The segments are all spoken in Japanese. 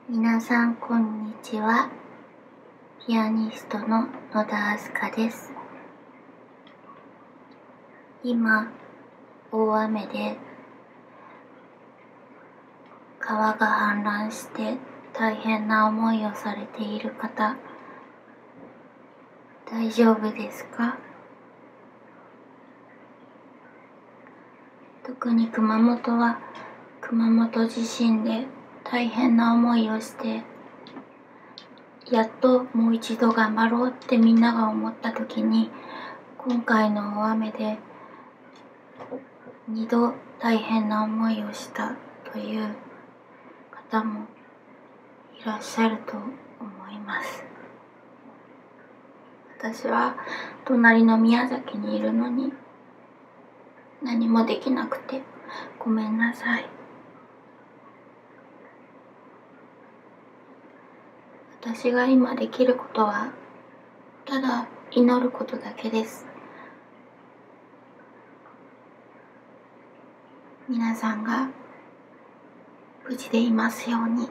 皆さんこんにちは。ピアニストの野田明日香です。今、大雨で川が氾濫して大変な思いをされている方、大丈夫ですか？特に熊本は熊本地震で大変な思いをして、やっともう一度頑張ろうってみんなが思った時に、今回の大雨で2度大変な思いをしたという方もいらっしゃると思います。私は隣の宮崎にいるのに何もできなくてごめんなさい。私が今できることはただ祈ることだけです。皆さんが無事でいますように。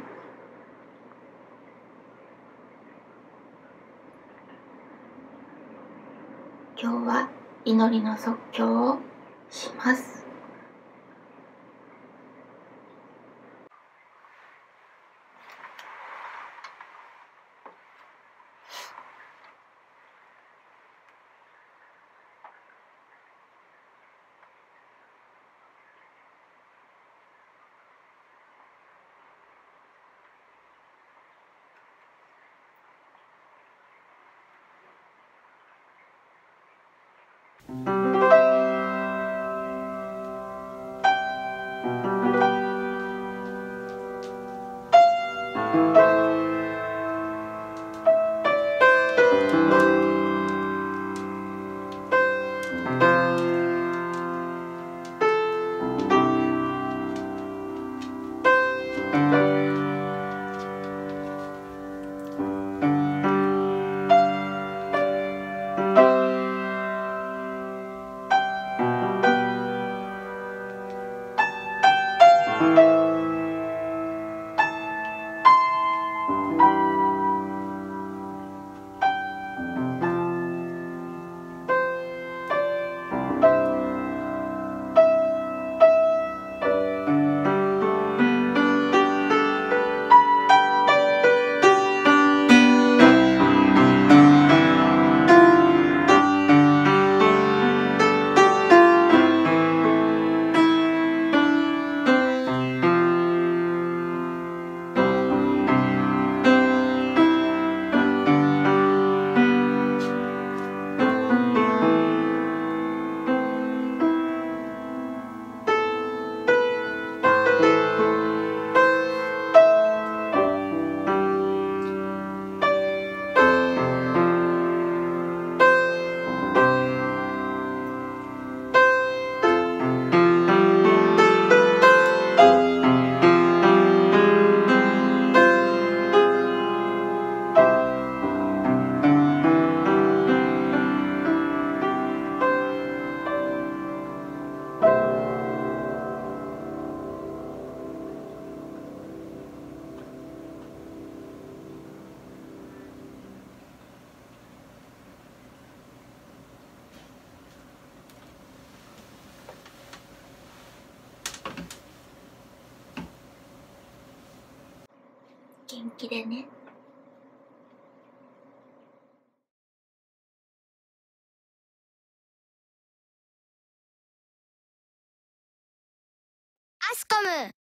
今日は祈りの即興をします。元気でね。 アスコム